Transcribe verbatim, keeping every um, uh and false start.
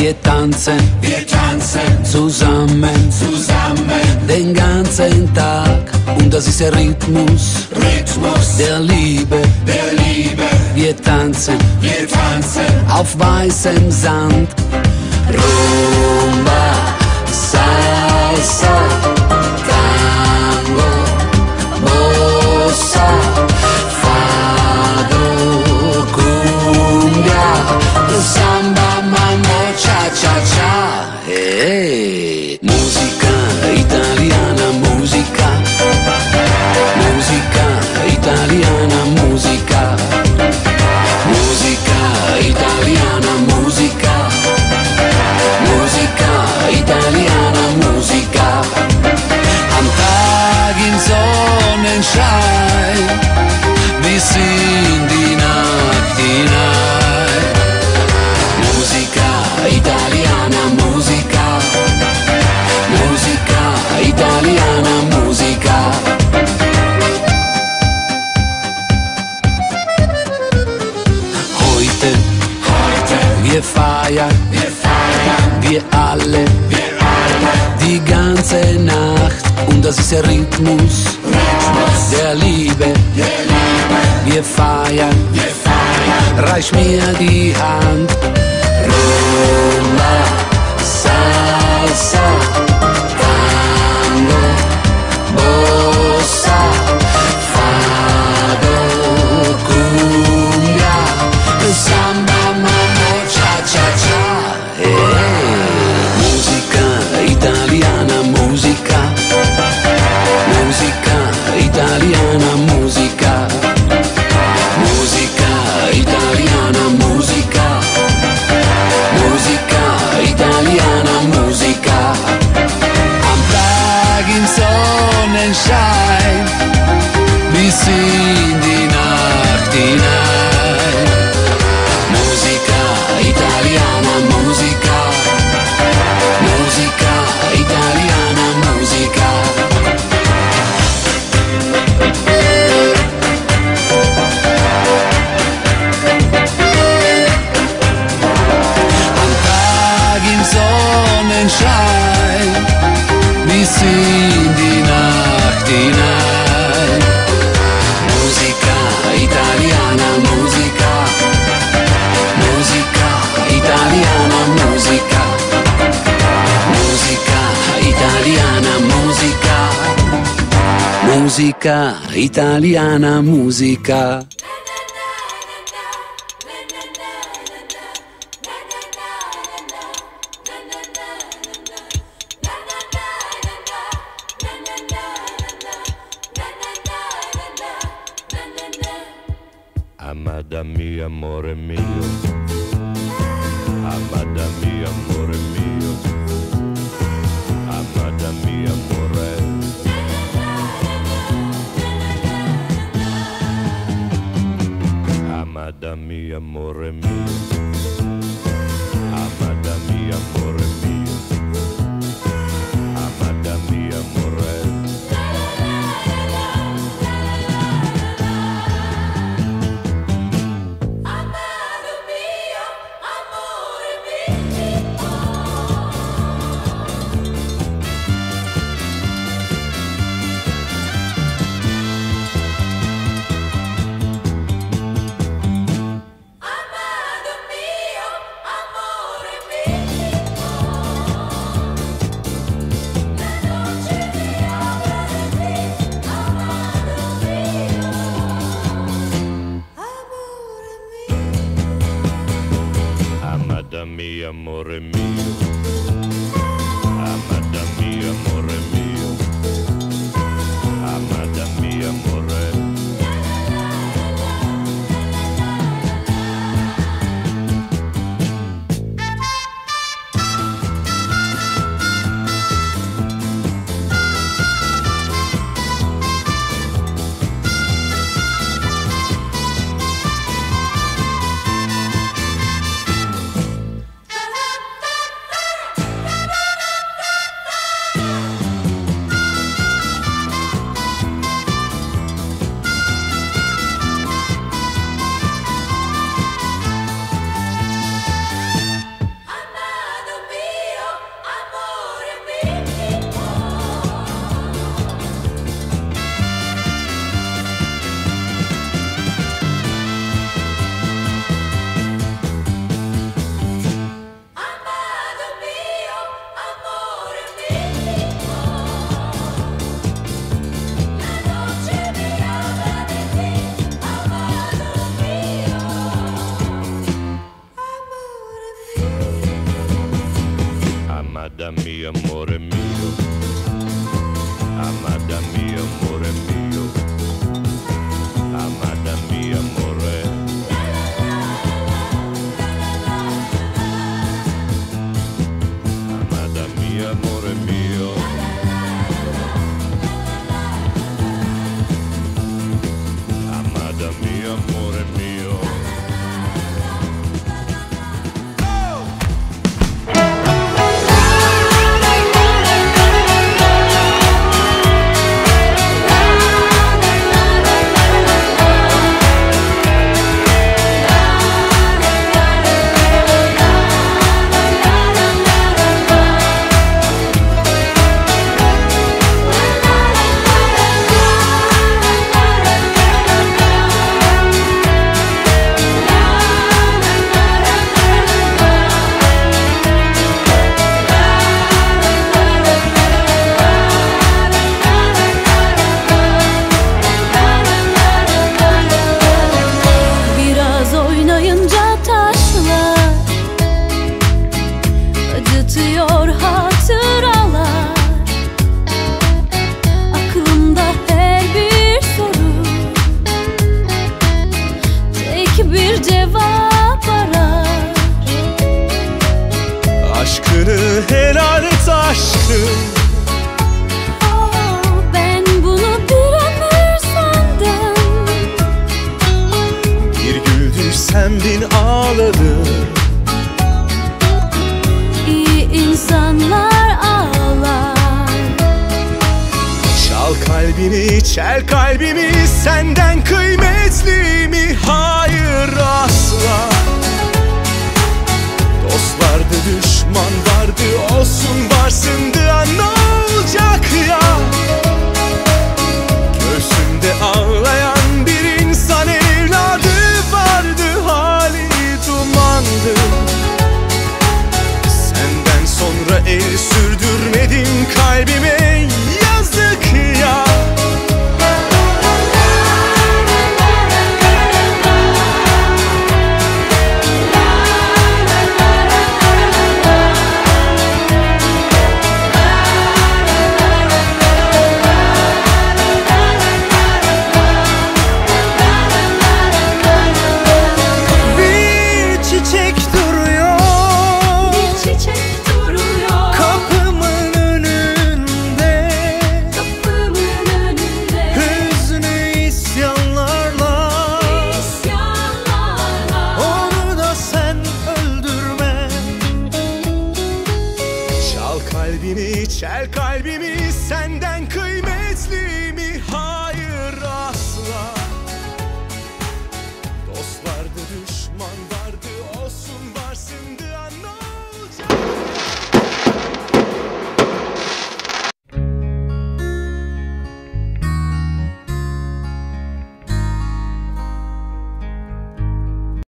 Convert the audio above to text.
Wir tanzen, wir tanzen zusammen, zusammen den ganzen Tag. Und das ist der Rhythmus, Rhythmus der Liebe, der Liebe. wir tanzen Wir tanzen auf weißem Sand. Rumba, Salsa, Tango, Bossa, Fado, Cumbia, Samba, Mambo, Cha-Cha-Cha. Hey, musica italiana, musica, musica italiana, musica, musica italiana, musica, musica italiana, musica. Am Tag im Sonnenschein bis in die Nacht hinein. Musica italiana, musica, musica italiana, musica. Heute, heute, wir feiern, wir feiern, wir alle, wir alle. die ganze Nacht. Und das ist der Rhythmus, Rhythmus der Liebe. der Liebe. Wir feiern, Wir feiern reich mir die Hand. Rumba, Salsa, Tango, Bossa, Fado, Cumbia, Samba, Mambo, Cha-Cha-Cha. Hey, musica italiana, musica, musica italiana, musica, musica italiana, musica, musica italiana, musica. Am Tag im Sonnenschein bis in die Nacht hinein. Musica italiana, musica, musica italiana, musica. Am Tag im Sonnenschein bis in die Nacht hinein. Musica italiana, musica, musica italiana, musica, musica italiana, musica, musica italiana, musica. Amada mia, amore mio, amada mia, amore mio, amada mia, amore. Amada mia, amore mio, amada mia, amore mio, amada mia, amore. Amada mia, amore mio, amada mia, amore mio, amada mia, amore. Amada mia, amore mio. Amada mia, amore mio. Amada mia, amore. Amada mia, amore mio. Amada mia, amore mio. Acıtıyor hatıralar. Aklımda her bir soru, tek bir cevap arar. Aşkını helal et aşkım. Oh, ben bunu bir ömür sandım. Bir güldü sen bin ağladın. İnsanlar ağlar. Çal kalbini, çel kalbimi, senden kır.